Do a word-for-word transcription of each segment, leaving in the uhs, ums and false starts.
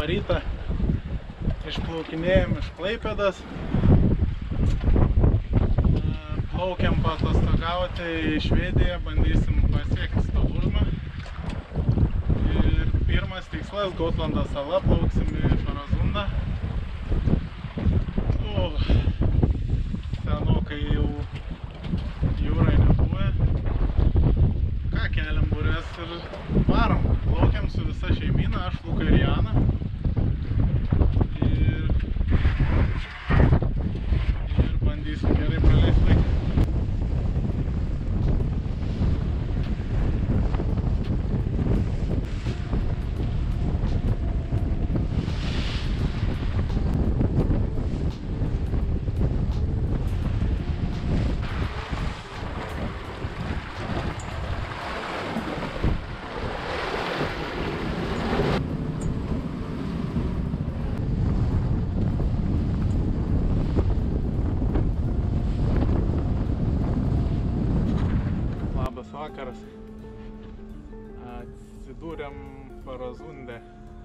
Labą rytą. Išplaukinėjom iš Klaipėdos. Plaukiam paatostogauti į Švediją, bandysim pasiekti Stokholmą. Ir pirmas tikslas Gotlando sala, plauksim į Farazundą. O, senokai jau jūrai nebuvę. Ką, keliam burės ir varom. Plaukiam su visa šeimyna, aš, Luka ir Jana. Ir, ir bandysim gerai praleisti laiką. Vakaras. Atsidūrėm Farazunde.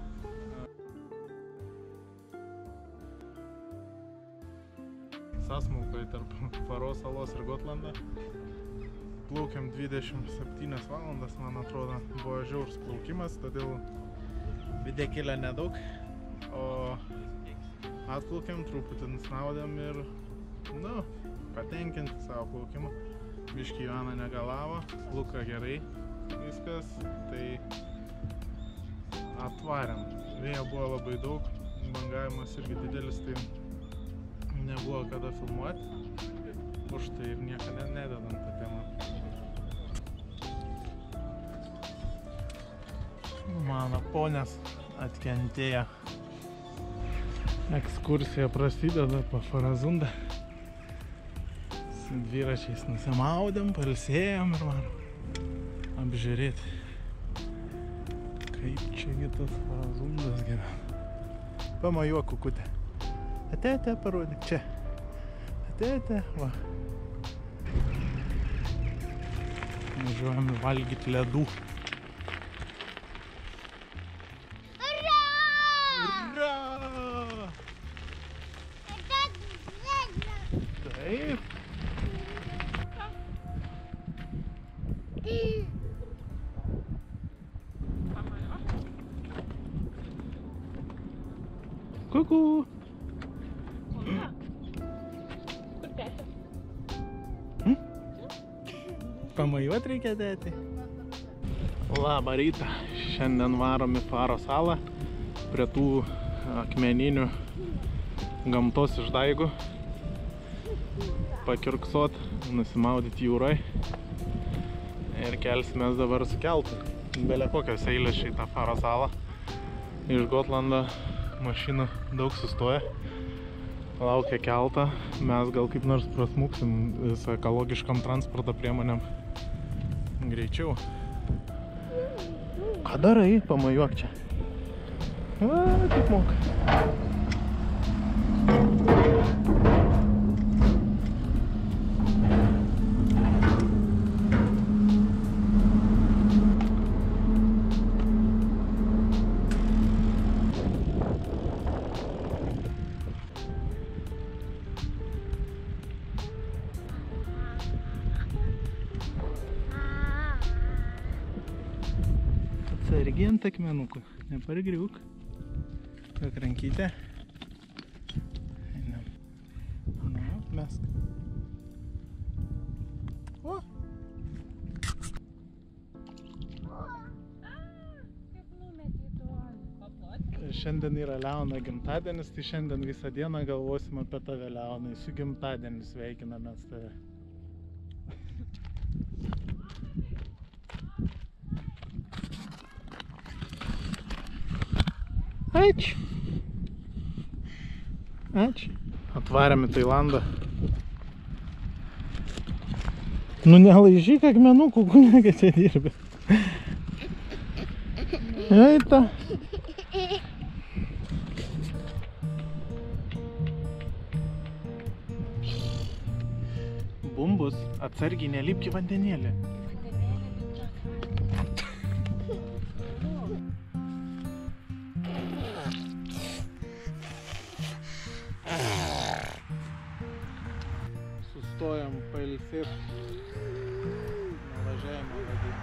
Sąsmaukai tarp Faros salos ir Gotlando. Plaukiam dvidešimt septynias valandas, man atrodo, buvo žiaurus plaukimas, todėl videkėlė nedaug, o atplaukiam, truputį nusnaudėm ir, nu, patenkinti savo plaukimu. Biškį Joana negalavo, Luka gerai viskas, tai atvarėm. Vėjo buvo labai daug, bangavimas irgi didelis, tai nebuvo kada filmuoti, už tai ir niekada nededam tą temą. Mano ponės atkentėjo. Ekskursija prasideda po Farazundą. Dviračiais nusimaudėm, palsėjom ir varom apžiūrėti, kaip čiagi tas Farazundas gyvena. Pamojuok, kukutė. Ate, ate, parodyk čia. Ate, ate, va. Važiuojame valgyti ledų. Ura! Ura! Taip. Kuku. Hmm? Pamojuot reikia dėti. Labą rytą. Šiandien varom į Faro salą prie tų akmeninių gamtos išdaigų. Pakirksot, nusimaudyti jūrai. Ir kelsimės dabar su keltu. Belia kokios eilės šitą Faro salą. Iš Gotlando mašinų daug sustoja. Laukia keltą. Mes gal kaip nors prasmuksim su ekologiškam transporto priemonėm greičiau. Ką darai? Pamojuok čia. Va, kaip moka. Atsargiai ant akmenukų, nepargriuk. Kiek rankytę. Einam. Nu, mesk. O! Šiandien yra Leono gimtadienis, tai šiandien visą dieną galvosim apie tave, Leonai. Su gimtadieniu sveikinamės tave. Ačiū. Ačiū. Atvarėm į Tailandą. Nu nelaižyk akmenukų, kunigą čia dirbi. Eita. Bumbus, atsargiai nelipk į vandenėlį. ir nuvažiavimo vadinti.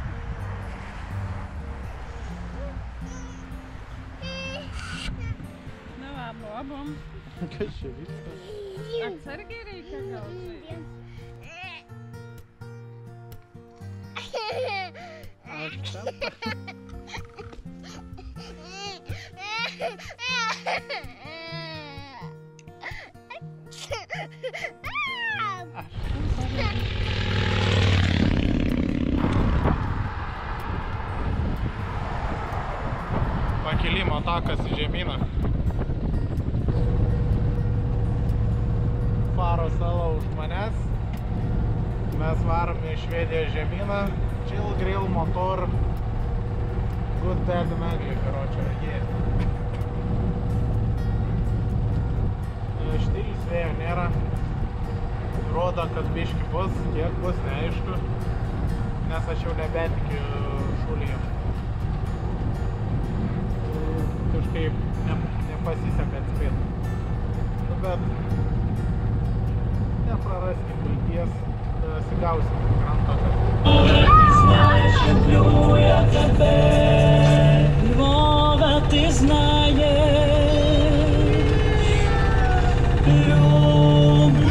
Na va, bobom. Kas čia vyksta? Atsargiai reikia gal. Aš ten. Pakilimo takas į žemyną. Faro sala už manęs. Mes varome į Švediją žemyną. Chill grill motor. Good bad medley, karočią, jie. Štilis vėjo nėra. Rodo, kad biški bus, kiek bus, neaišku. Nes aš jau nebetikiu šulijam. Kažkaip ne, nepasiseka atspėti. Nu, bet nepraraskim vilties, sigausim krantą, kad... Люблю я тебе, Львова, ты знаешь, люблю.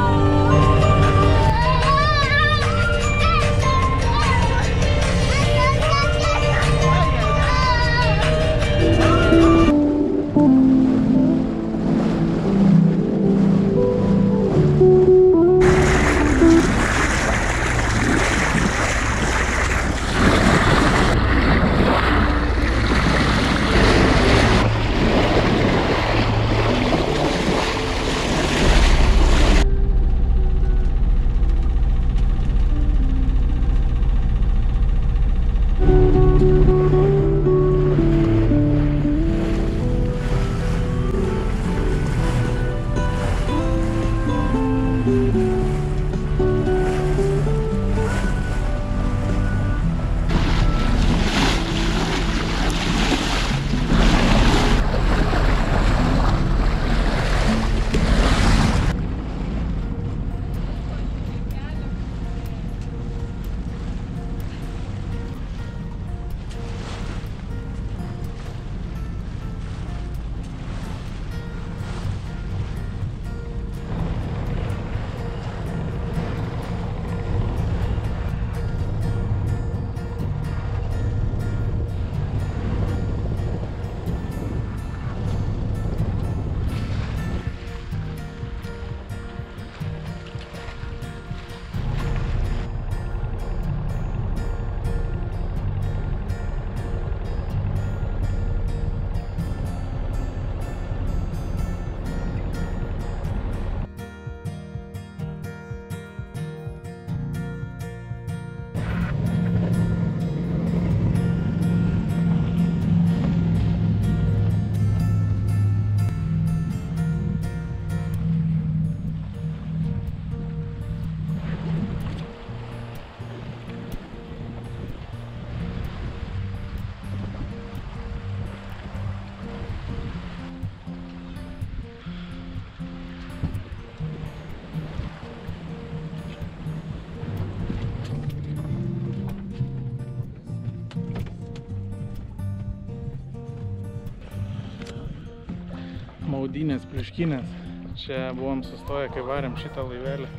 Maudynės, pliuškinės. Čia buvom sustoję, kai varėm šitą laivelį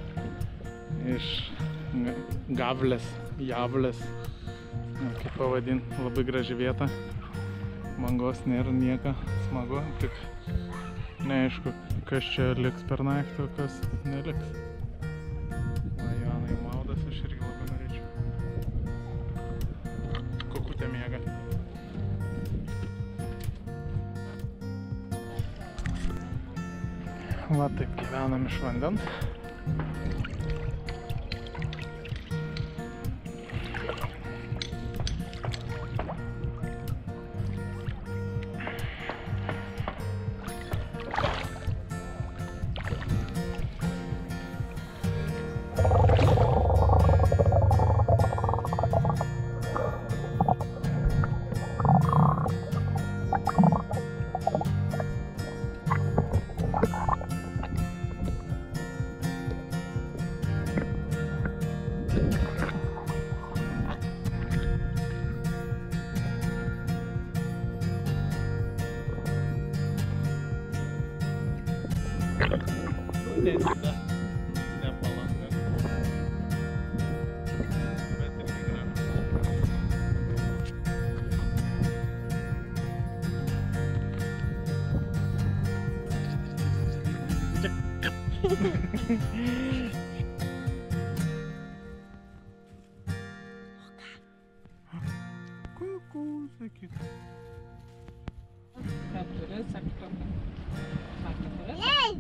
iš Gavlės, Javlės, kaip pavadint, labai graži vieta. Bangos nėra nieko, smagu, tik neaišku, kas čia liks per naktį, o kas neliks. Va, Joanai maudas, aš irgi labai norėčiau. Kokutė miega. Va, taip gyvenam iš vandens. Nedida. Ne Palanga. Bet irgi gražus. Kuku, sakyt. Keturi, sektoriai. Keturi.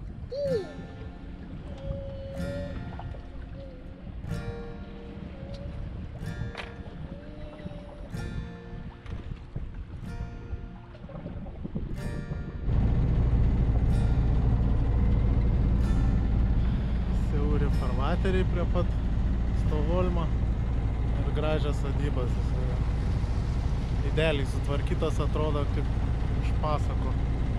Siauri farvateriai prie pat Stokholmo ir gražios sodybos. Idealiai sutvarkytas, atrodo kaip iš pasako.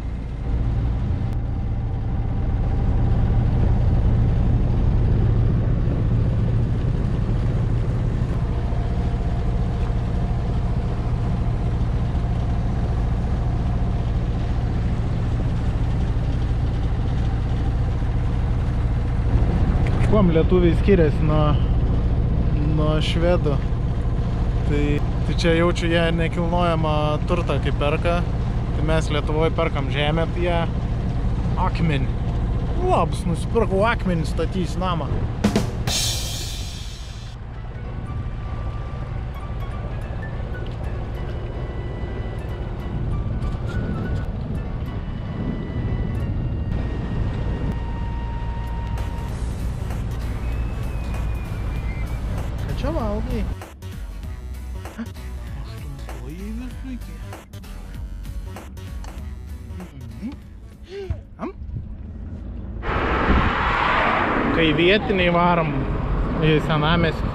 Kuom lietuviai skiriasi nuo, nuo švedų? Tai, tai čia jaučiu, jie nekilnojamą turtą kaip perka. Tai mes Lietuvoje perkam žemę, tai jie akmenį. Labas, nusipirkau akmenį, statys namą. Ką čia valgai? Aštuntoji visukė. Am? Kai vietiniai varom į senamiestį.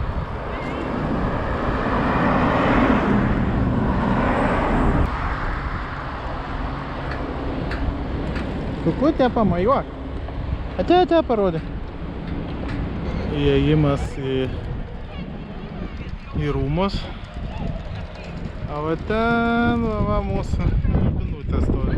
Kukutė, pamajuok. Ate, ate, parodė. Įėjimas į, į rūmus. O va ten, va, va mūsų albinutė stovi.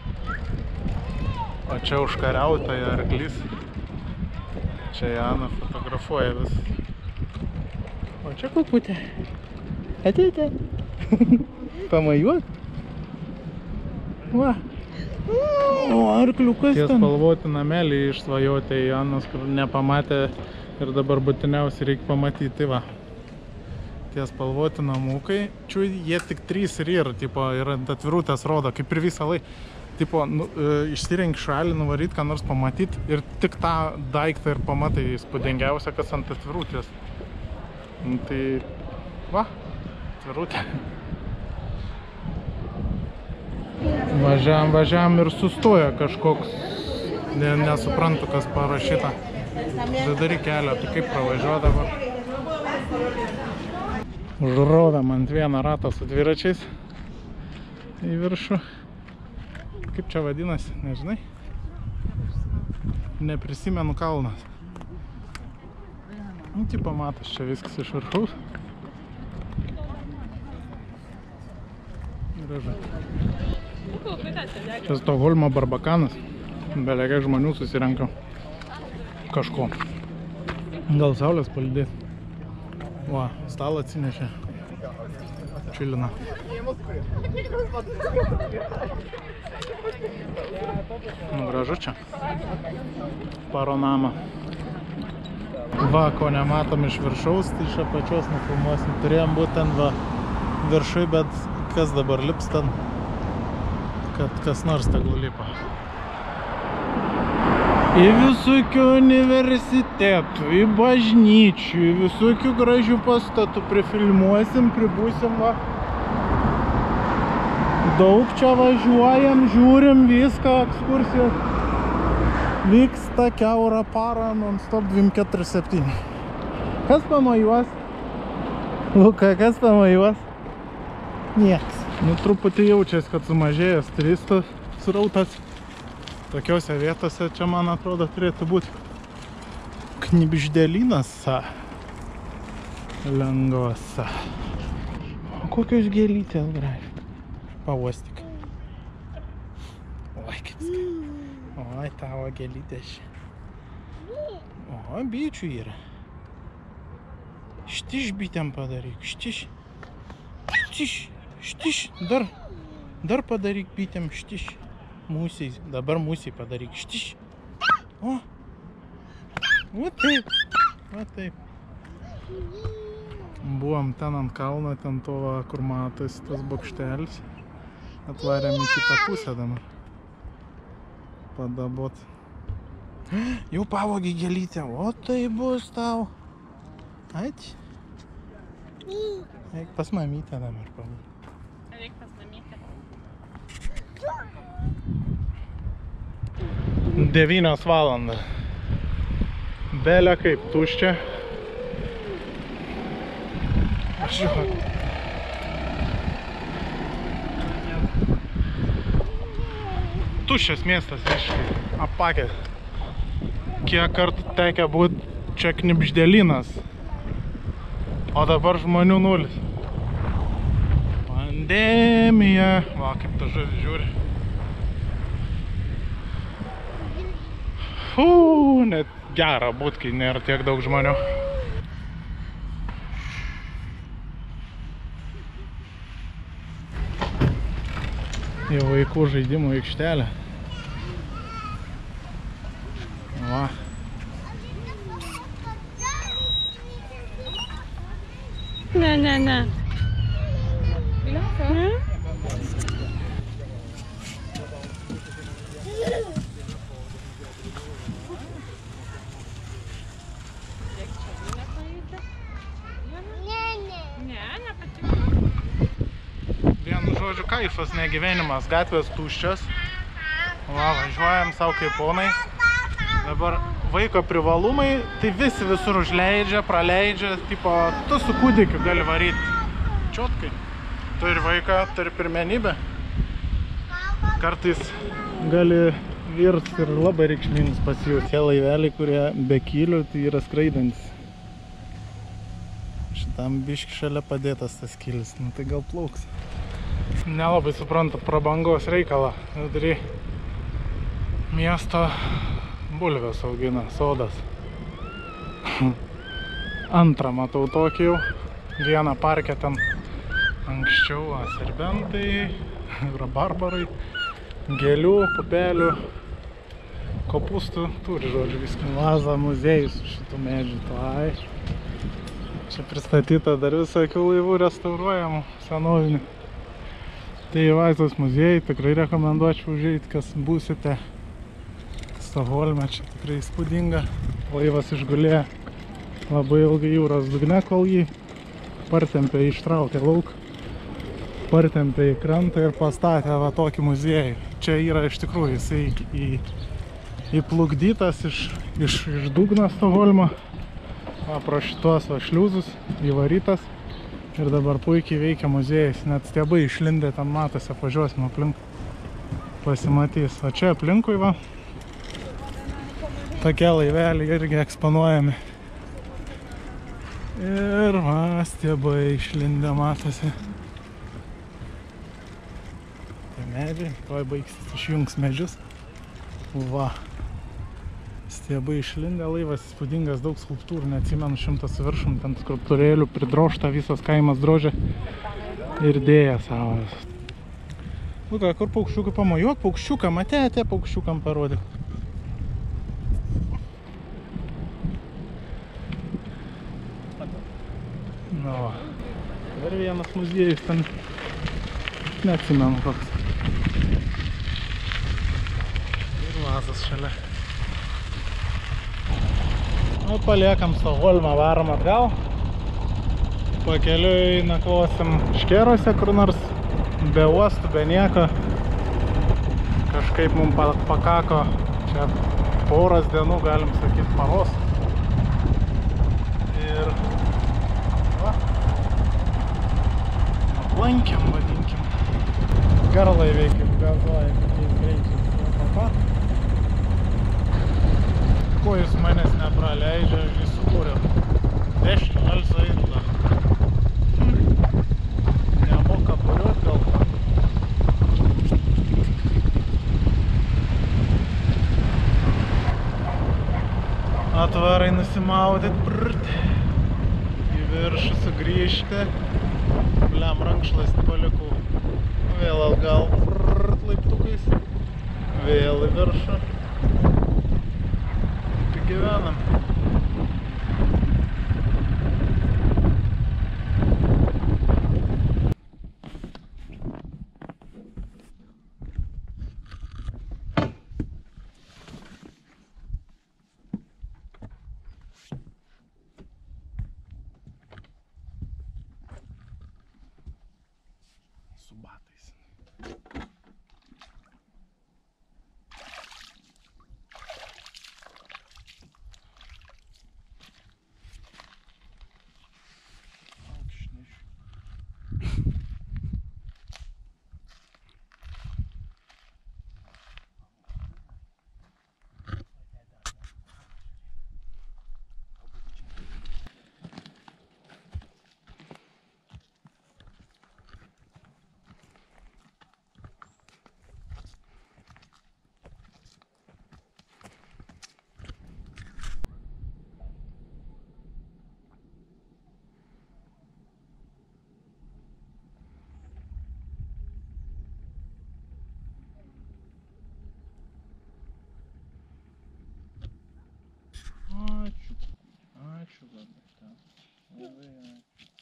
O čia užkariautoja arklys. Čia Jana fotografuoja vis. O čia kukutė. Ate, ate. Pamajuok. Va. O arkliukas ten. Tie spalvoti namelį išsvajoti Janas, kur nepamatė ir dabar būtiniausiai reikia pamatyti, va. Tie spalvoti namukai, čia jie tik trys ir yra, tipo, ir ant atvirutės rodo, kaip ir visą laiką. Tipo, nu, išsirenk šalį, nuvaryt, ką nors pamatyt ir tik tą daiktą ir pamatai įspūdingiausia, kas ant atvirutės. Tai, va, atvirutė. Važiavam, važiavam ir sustoja kažkoks, ne, nesuprantu, kas parašyta. Vidurį kelio, tai kaip pravažiuoja dabar. Užrodam ant vieną ratą su dviračiais į viršų. Kaip čia vadinasi, nežinai? Neprisimenu kalnas. Nu, tipo matas, čia viskas iš viršaus. Gražu. Čia Stokholmo barbakanas. Belekiek žmonių susirenka kažko. Gal saulės palydėt. Va, stalą atsinešė. Čilina. Nu, gražu čia. Paronama. Va, ko nematom iš viršaus, tai iš apačios nufilmuosim. Turėjom būtent va viršui, bet kas dabar lips ten, kad kas nors tegul lipa. Į visokių universitetų, į bažnyčių, į visokių gražių pastatų prifilmuosim, pribūsim, va. Daug čia važiuojam, žiūrim viską, ekskursijos. Vyksta kiaurą parą, non-stop dvim keturi septyni. Kas pamojuos? Luka, kas pamojuos? Nieks. Nu, truputį jaučiasi, kad sumažėjęs turistų srautas. Tokiose vietose čia, man atrodo, turėtų būti knibždėlynas lengvas. O kokios gėlytės gražios. Pavostyk. Oi, kaip skai. Oi, tavo gėlytės. O, bičių yra. Štiš bitėm padaryk, štiš. Štiš, štiš, dar. Dar padaryk bitėm, štiš. Musiai, dabar musiai padaryk, štiš. O. O taip, o taip. Buvom ten ant kalno, ten to, va, kur matosi tas bokštelis. Atvarėm į kitą pusę dabar. Padabot. Jau pavogė gėlytę, o tai bus tau. Ačiū. Eik pas mamytę dabar pavogė. Eik pas mamytę. Devynios valandas. Belė kaip tuščia. Žiūrėk. Tuščias miestas visiškai. Apakęs. Kiek kartų tekia būt čia knibždėlynas. O dabar žmonių nulis. Pandemija. Va, kaip ta žuvis žiūri. Fuu, net gera būt, kai nėra tiek daug žmonių. Į vaikų žaidimų aikštelę. Va. Ne, ne, ne. Biliausia? Ne? Vienu žodžiu, kaifas, ne gyvenimas, gatvės tuščias. Va, važiuojam savo kaip ponai. Dabar vaiko privalumai, tai visi visur užleidžia, praleidžia, tipo, tu su kūdikiu gali varyti. Čiotkai. Turi vaiką, turi pirmenybę. Kartais gali virti ir labai reikšmingus pasijus. Tie laiveliai, kurie be kylių, tai yra skraidantis. Šitam biški šalia padėtas tas kylis, nu tai gal plauks. Nelabai supranta prabangos reikalą. Vidury miesto bulvės augina, sodas. Antrą matau tokį jau. Vieną parkę ten anksčiau, serbentai, rabarbarai, gėlių, pupelių, kopūstų. Turi, žodžiu, viską. Vaza muziejus šitų medžių. Tai. Čia pristatyta dar visokių laivų restauruojamų, senovinių. Tai Vaizos muziejai, tikrai rekomenduočiau užeiti, kas būsite Stokholme, čia tikrai įspūdinga. Laivas išgulėjo labai ilgai jūros dugne, kol jį partempė, ištraukė lauk, partempė į krantą ir pastatė va tokį muziejų. Čia yra iš tikrųjų jisai į, įplukdytas iš, iš, iš dugno Stokholmo, va, pro šitos va šliuzus įvarytas. Ir dabar puikiai veikia muziejus, net stiebai išlindė, ten matosi, apvažiuosim aplink, pasimatys. O čia aplinkui va, tokie laiveliai irgi eksponuojami. Ir va, stiebai išlindę, matosi. Tai medžiai, tuoj baigsis, išjungs medžius. Va. Stiebai išlindę, laivas įspūdingas, daug skulptūrų, neatsimenu, šimtas su viršum, ten skulptūrėlių pridrožta, visas kaimas drožė ir dėja savo. Luka, kur paukščiukai pamojuok, paukščiuką, matė, atė paukščiukam parodyk. Na va, dar vienas muziejus ten, neatsimenu koks. Ir vazas šalia. Nu, paliekam Stokholmą, varom atgal. Pakeliui nakvosim Škėrose kur nors, be uostų, be nieko. Kažkaip mums pakako čia poras dienų, galim sakyti, paros. Ir va, aplankėm, vadinkim. Garlaiviai kaip gazuoja, kokiais greičiais. Ko jis manęs nepraleidžia, jis sukūrė. Dešti, alsa įtla. Nemoka puriuot gal. nusimaudyt, brrt, į viršų sugrįžti. Bliam, rankšluostį palikau. Vėl atgal, brrt, laiptukais. Vėl į viršų. Taip gyvenam. Su batais. Ačiū. Ačiū labai. Labai ačiū.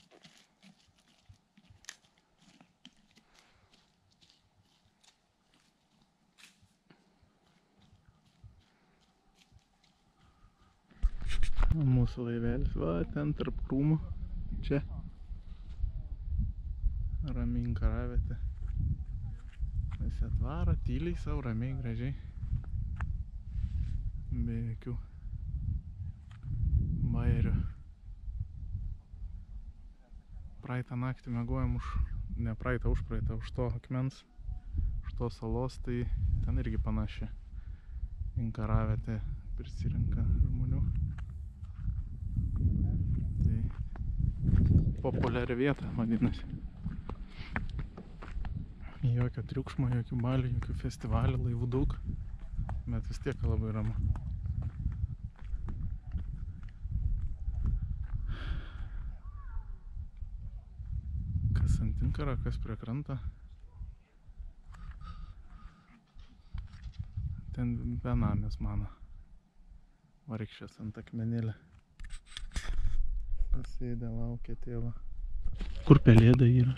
Mūsų laivelis, va, ten tarp krūmų. Čia. Ramiai inkaravietė. Visi atvaro, tyliai savo, ramiai, gražiai. Be jokių bairių. Praeitą naktį mėgojom už, ne praeitą, už praeitą, už to akmens, už to salos, tai ten irgi panaši inkaravietė prisirenka žmonių. Tai populiari vieta vadinasi. Jokio triukšmo, jokių balių, jokių festivalių, laivų daug, bet vis tiek labai ramu. Kas ant inkaro, kas prie krantą. Ten benamės mano. Varikščias ant akmenėlę. Pasėdė, laukia tėvą. Kur pelėda yra?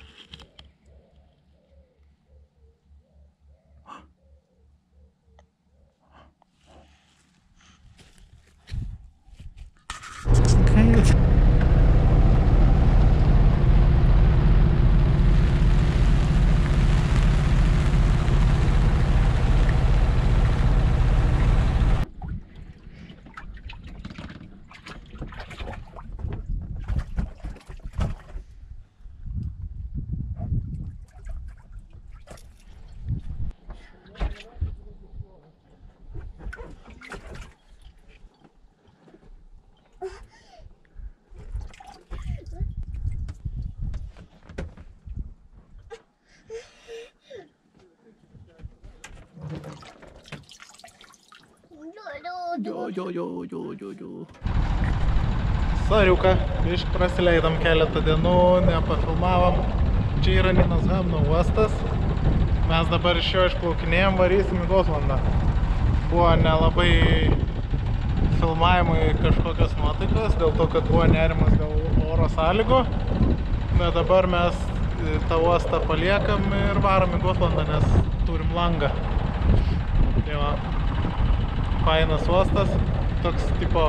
Jo, jo, jo, jo, jo, jo. Sariuką, biškį prasileidom keletą dienų, nepafilmavom. Čia yra Ninos Hamno uostas. Mes dabar iš jo išplaukinėjom, varysim į Gotlandą. Buvo nelabai filmavimui kažkokios nuotaikos, dėl to, kad buvo nerimas dėl oro sąlygų. Bet dabar mes tą uostą paliekam ir varom į Gotlandą, nes turim langą. Tai va. Fainas uostas, toks tipo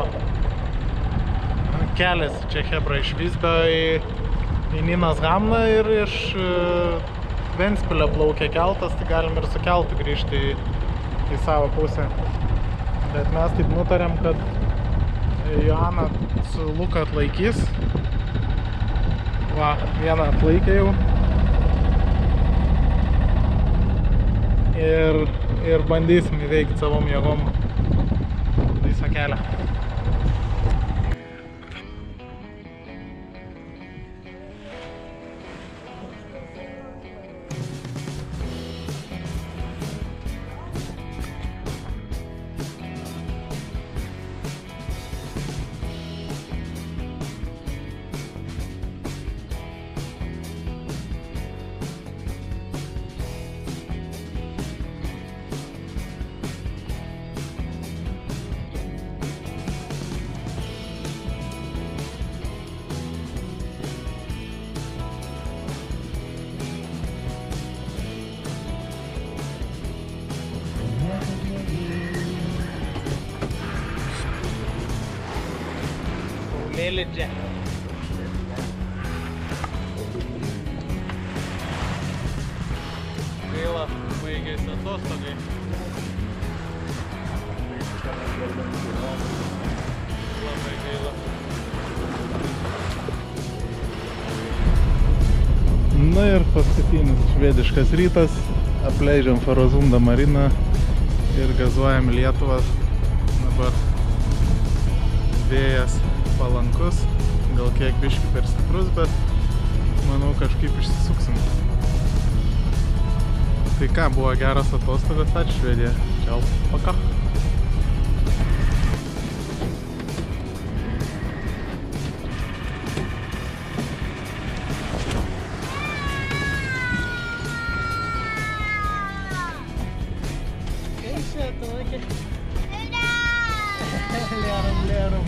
kelias čia hebra iš Visbio į, į Ninos Hamną ir iš Ventspilio plaukia keltas, tai galim ir su keltu grįžti į, į savo pusę. Bet mes taip nutarėm, kad Joana su Luka atlaikys. Va, vieną atlaikė jau. Ir, ir bandysim įveikti savom jėgom visą kelią. Sailidžia. Gaila, baigėsi atostogai. Labai gaila. Na ir paskutinis švediškas rytas. Apleidžiam Farosundo mariną ir gazuojam Lietuvą. Dabar vėjas palankus, gal kiek biškį per stiprus, bet manau kažkaip išsisuksim. Tai ką, buvo geras atostogas, ačiū Švedija. Čiau, paka. Lėram, lėram.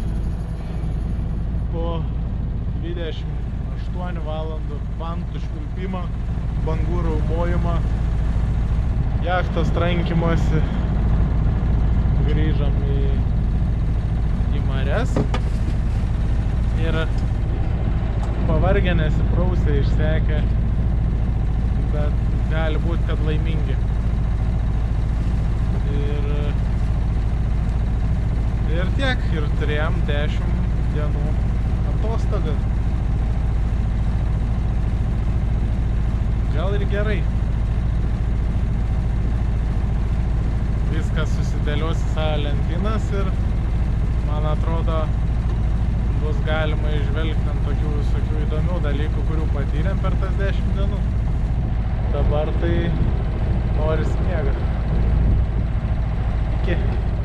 Po dvidešimt aštuonių valandų vantų švilpimą, bangų raumojimą, jachtos trankymosi, grįžom į, į marias ir pavargę, nesiprausę, išsekę, bet gali būti, kad laimingi. Ir Ir tiek, ir turėjom dešimt dienų atostogas. Gal ir gerai. Viskas susidėlios į savo lentynas ir, man atrodo, bus galima išvelgti ant tokių visokių įdomių dalykų, kurių patyrėm per tas dešimt dienų. Dabar tai norisi miegoti. Iki.